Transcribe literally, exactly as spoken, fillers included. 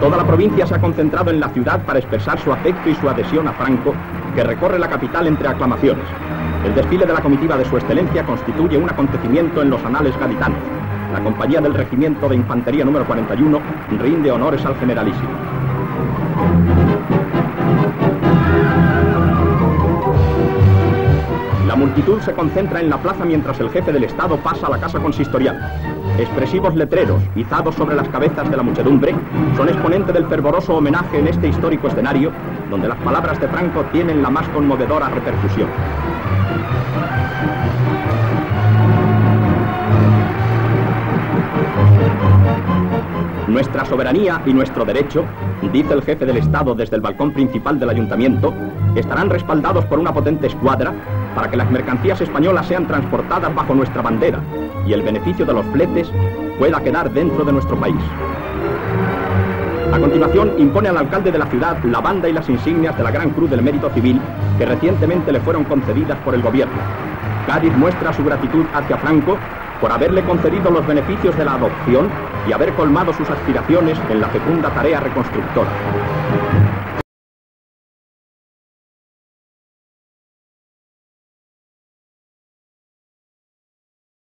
Toda la provincia se ha concentrado en la ciudad para expresar su afecto y su adhesión a Franco, que recorre la capital entre aclamaciones. El desfile de la comitiva de su excelencia constituye un acontecimiento en los anales gaditanos. La compañía del regimiento de infantería número cuarenta y uno rinde honores al generalísimo. La multitud se concentra en la plaza mientras el jefe del Estado pasa a la casa consistorial. Expresivos letreros, izados sobre las cabezas de la muchedumbre, son exponente del fervoroso homenaje en este histórico escenario, donde las palabras de Franco tienen la más conmovedora repercusión. Nuestra soberanía y nuestro derecho, dice el jefe del Estado desde el balcón principal del ayuntamiento, estarán respaldados por una potente escuadra para que las mercancías españolas sean transportadas bajo nuestra bandera y el beneficio de los fletes pueda quedar dentro de nuestro país. A continuación, impone al alcalde de la ciudad la banda y las insignias de la Gran Cruz del Mérito Civil que recientemente le fueron concedidas por el gobierno. Cádiz muestra su gratitud hacia Franco por haberle concedido los beneficios de la adopción y haber colmado sus aspiraciones en la fecunda tarea reconstructora.